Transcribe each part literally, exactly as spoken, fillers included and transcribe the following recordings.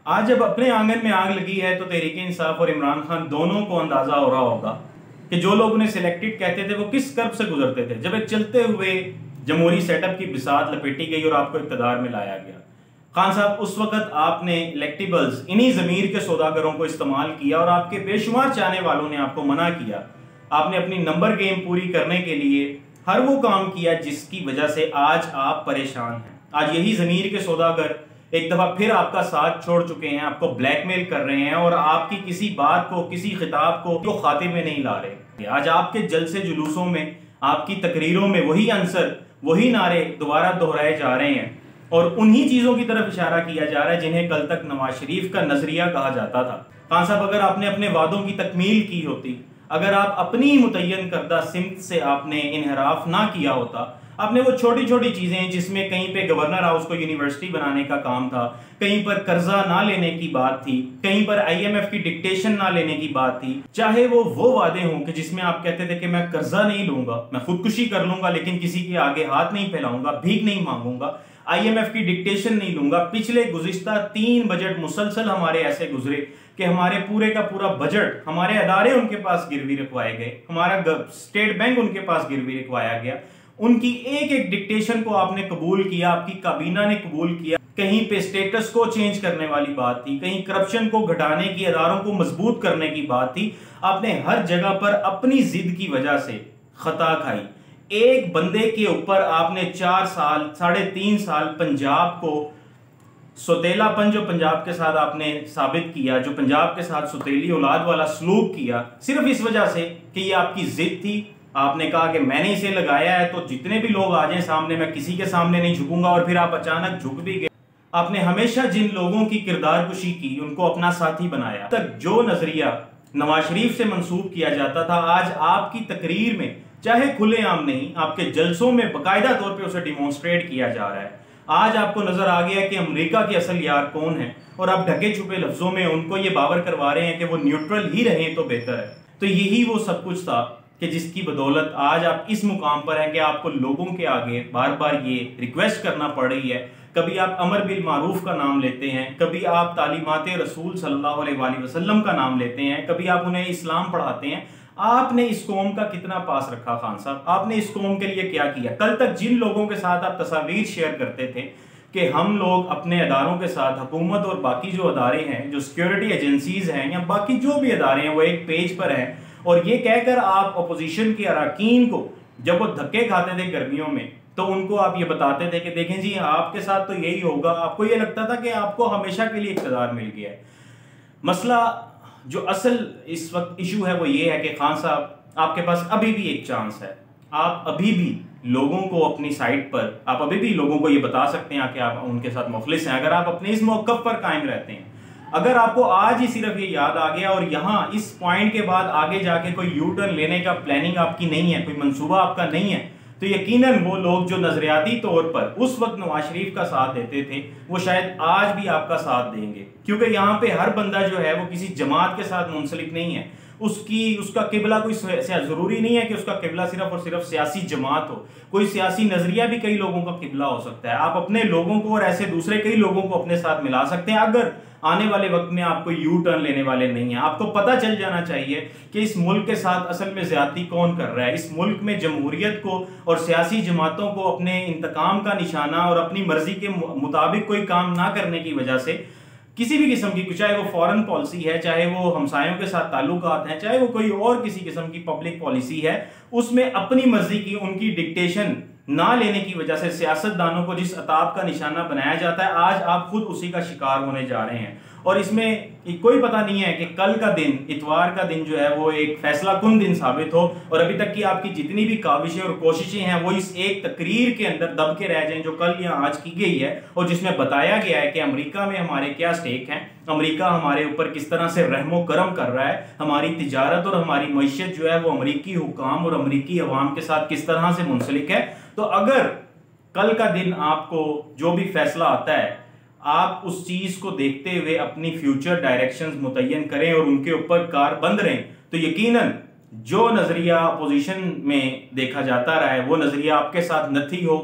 आज जब अपने आंगन में आग लगी है तो तहरीक इंसाफ और इमरान खान दोनों को अंदाजा हो रहा होगा कि जो लोग उन्हें सिलेक्टेड कहते थे वो किस कर्ब से गुजरते थे जब एक चलते हुए जमहूरी सेटअप की बिसात लपेटी गई और आपको इक़्तिदार में लाया गया। खान साहब, उस वक्त आपने इलेक्टिबल्स इन्हीं जमीर के सौदागरों को इस्तेमाल किया और आपके बेशुमार चाहने वालों ने आपको मना किया। आपने अपनी नंबर गेम पूरी करने के लिए हर वो काम किया जिसकी वजह से आज आप परेशान हैं। आज यही जमीर के सौदागर एक दफा फिर आपका साथ छोड़ चुके हैं, आपको ब्लैकमेल कर रहे हैं और आपकी किसी बात को, किसी खिताब को तो खाते में नहीं ला रहे। आज आपके जलसे जुलूसों में, आपकी तकरीरों में वही आंसर, वही नारे दोबारा दोहराए जा रहे हैं और उन्हीं चीजों की तरफ इशारा किया जा रहा है जिन्हें कल तक नवाज शरीफ का नजरिया कहा जाता था। खान साहब, अगर आपने अपने वादों की तकमील की होती, अगर आप अपनी मुतय्यन करदा सिमत से आपने इनहराफ ना किया होता, आपने वो छोटी छोटी चीजें जिसमें कहीं पे गवर्नर हाउस को यूनिवर्सिटी बनाने का काम था, कहीं पर कर्जा ना लेने की बात थी, कहीं पर आईएमएफ की डिक्टेशन ना लेने की बात थी, चाहे वो वो वादे हों कि जिसमें आप कहते थे कि मैं कर्जा नहीं लूंगा, मैं खुदकुशी कर लूंगा लेकिन किसी के आगे हाथ नहीं फैलाऊंगा, भीख नहीं मांगूंगा, आईएमएफ की डिक्टेशन नहीं लूंगा। पिछले गुज़िश्ता तीन बजट मुसलसल हमारे ऐसे गुजरे कि हमारे पूरे का पूरा बजट, हमारे अदारे उनके पास गिरवी रखवाए गए, हमारा स्टेट बैंक उनके पास गिरवी रखवाया गया। उनकी एक एक डिक्टेशन को आपने कबूल किया, आपकी काबीना ने कबूल किया। कहीं पे स्टेटस को चेंज करने वाली बात थी, कहीं करप्शन को घटाने की, अदारों को मजबूत करने की बात थी। आपने हर जगह पर अपनी जिद की वजह से खता खाई। एक बंदे के ऊपर आपने चार साल, साढ़े तीन साल पंजाब को सौतेलापन जो पंजाब के साथ आपने साबित किया, जो पंजाब के साथ सौतेली औलाद वाला सलूक किया, सिर्फ इस वजह से कि ये आपकी जिद थी। आपने कहा कि मैंने इसे लगाया है तो जितने भी लोग आ जाएं सामने, मैं किसी के सामने नहीं झुकूंगा, और फिर आप अचानक झुक भी गए। आपने हमेशा जिन लोगों की किरदार कुशी की उनको अपना साथी बनाया। तक जो नजरिया नवाज शरीफ से मंसूब किया जाता था, आज आपकी तकरीर में, चाहे खुलेआम नहीं, आपके जलसों में बाकायदा तौर पे उसे डिमॉन्स्ट्रेट किया जा रहा है। आज आपको नजर आ गया कि अमेरिका के असल यार कौन है और आप ढके छुपे लफ्जों में उनको ये बावर करवा रहे हैं कि वो न्यूट्रल ही रहें तो बेहतर है। तो यही वो सब कुछ था कि जिसकी बदौलत आज आप इस मुकाम पर हैं कि आपको लोगों के आगे बार बार ये रिक्वेस्ट करना पड़ रही है। कभी आप अमर बिल मारूफ का नाम लेते हैं, कभी आप तालीमात रसूल सल्लल्लाहु अलैहि वसल्लम का नाम लेते हैं, कभी आप उन्हें इस्लाम पढ़ाते हैं। आपने इस कौम का कितना पास रखा खान साहब? आपने इस कौम के लिए क्या किया? कल तक जिन लोगों के साथ आप तस्वीर शेयर करते थे कि हम लोग अपने अदारों के साथ, हुकूमत और बाकी जो अदारे हैं, जो सिक्योरिटी एजेंसीज हैं या बाकी जो भी अदारे हैं, वो एक पेज पर हैं, और ये कहकर आप अपोजिशन के अरकान को जब वो धक्के खाते थे गर्मियों में तो उनको आप ये बताते थे कि देखें जी आपके साथ तो यही होगा। आपको ये लगता था कि आपको हमेशा के लिए इक़्तिदार मिल गया है। मसला जो असल इस वक्त इशू है वो ये है कि खान साहब, आपके पास अभी भी एक चांस है। आप अभी भी लोगों को अपनी साइड पर, आप अभी भी लोगों को ये बता सकते हैं कि आप उनके साथ मुखलिस हैं, अगर आप अपने इस मौक़िफ़ पर कायम रहते हैं। अगर आपको आज ही सिर्फ ये याद आ गया और यहाँ इस पॉइंट के बाद आगे जाके कोई यू टर्न लेने का प्लानिंग आपकी नहीं है, कोई मंसूबा आपका नहीं है, तो यकीनन वो लोग जो नजरियाती तौर पर उस वक्त नवाज शरीफ का साथ देते थे वो शायद आज भी आपका साथ देंगे। क्योंकि यहाँ पे हर बंदा जो है वो किसी जमात के साथ मुंसलिक नहीं है। उसकी उसका किबला कोई जरूरी नहीं है कि उसका किबला सिर्फ और सिर्फ सियासी जमात हो। कोई सियासी नजरिया भी कई लोगों का किबला हो सकता है। आप अपने लोगों को और ऐसे दूसरे कई लोगों को अपने साथ मिला सकते हैं अगर आने वाले वक्त में आपको यू टर्न लेने वाले नहीं है। आपको पता चल जाना चाहिए कि इस मुल्क के साथ असल में ज्यादती कौन कर रहा है। इस मुल्क में जमहूरियत को और सियासी जमातों को अपने इंतकाम का निशाना और अपनी मर्जी के मुताबिक कोई काम ना करने की वजह से किसी भी किस्म की, चाहे वो फॉरेन पॉलिसी है, चाहे वो हमसायों के साथ ताल्लुकात हैं, चाहे वो कोई और किसी किस्म की पब्लिक पॉलिसी है, उसमें अपनी मर्जी की, उनकी डिक्टेशन ना लेने की वजह से सियासतदानों को जिस अताब का निशाना बनाया जाता है, आज आप खुद उसी का शिकार होने जा रहे हैं। और इसमें कोई पता नहीं है कि कल का दिन, इतवार का दिन जो है वो एक फैसला कुन दिन साबित हो और अभी तक की आपकी जितनी भी काविशें और कोशिशें हैं वो इस एक तकरीर के अंदर दब के रह जाएं जो कल या आज की गई है और जिसमें बताया गया है कि अमेरिका में हमारे क्या स्टेक हैं, अमेरिका हमारे ऊपर किस तरह से रहमो करम कर रहा है, हमारी तिजारत और हमारी मईशत जो है वो अमेरिकी हुकाम और अमेरिकी अवाम के साथ किस तरह से मुंसलिक है। तो अगर कल का दिन आपको जो भी फैसला आता है, आप उस चीज को देखते हुए अपनी फ्यूचर डायरेक्शंस मुतय्यन करें और उनके ऊपर कारबंद रहें, तो यकीनन जो नजरिया अपोजिशन में देखा जाता रहा है वो नजरिया आपके साथ नहीं होगा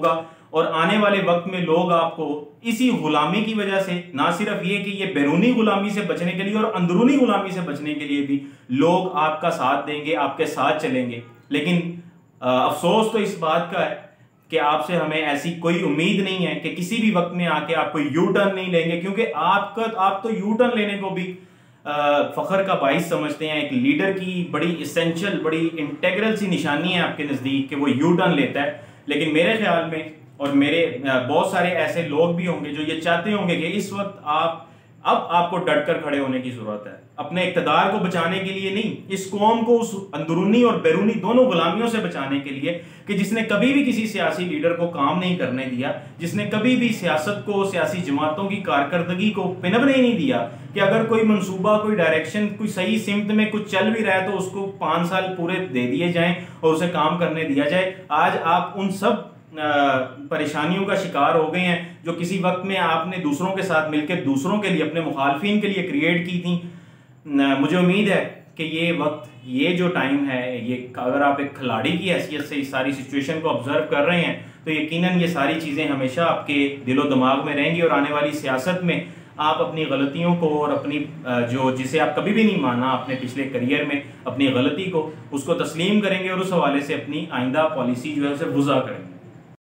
और आने वाले वक्त में लोग आपको इसी गुलामी की वजह से, ना सिर्फ ये कि ये बैरूनी गुलामी से बचने के लिए और अंदरूनी गुलामी से बचने के लिए भी लोग आपका साथ देंगे, आपके साथ चलेंगे। लेकिन अफसोस तो इस बात का है कि आपसे हमें ऐसी कोई उम्मीद नहीं है कि किसी भी वक्त में आके आप कोई यू टर्न नहीं लेंगे, क्योंकि आपका आप तो यू टर्न लेने को भी फख्र का बाइस समझते हैं। एक लीडर की बड़ी इसेंशियल, बड़ी इंटेग्रल सी निशानी है आपके नज़दीक कि वो यू टर्न लेता है। लेकिन मेरे ख्याल में और मेरे बहुत सारे ऐसे लोग भी होंगे जो ये चाहते होंगे कि इस वक्त आप अब आपको डट कर खड़े होने की जरूरत है, अपने इक़्तिदार को बचाने के लिए नहीं, इस कौम को उस अंदरूनी और बैरूनी दोनों गुलामियों से बचाने के लिए कि जिसने कभी भी किसी सियासी लीडर को काम नहीं करने दिया, जिसने कभी भी सियासत को, सियासी जमातों की कारकर्दगी को पिनबने नहीं दिया कि अगर कोई मंसूबा, कोई डायरेक्शन, कोई सही सिमत में कुछ चल भी रहा है तो उसको पाँच साल पूरे दे दिए जाएं और उसे काम करने दिया जाए। आज आप उन सब परेशानियों का शिकार हो गए हैं जो किसी वक्त में आपने दूसरों के साथ मिलकर दूसरों के लिए, अपने मुखालफिन के लिए क्रिएट की थी। मुझे उम्मीद है कि ये वक्त, ये जो टाइम है, ये अगर आप एक खिलाड़ी की हैसियत से इस सारी सिचुएशन को ऑब्जर्व कर रहे हैं तो यकीनन ये सारी चीज़ें हमेशा आपके दिलो दिमाग में रहेंगी और आने वाली सियासत में आप अपनी गलतियों को और अपनी जो जिसे आप कभी भी नहीं माना अपने पिछले करियर में, अपनी गलती को, उसको तस्लीम करेंगे और उस हवाले से अपनी आइंदा पॉलिसी जो है उसे वज़ा करेंगे।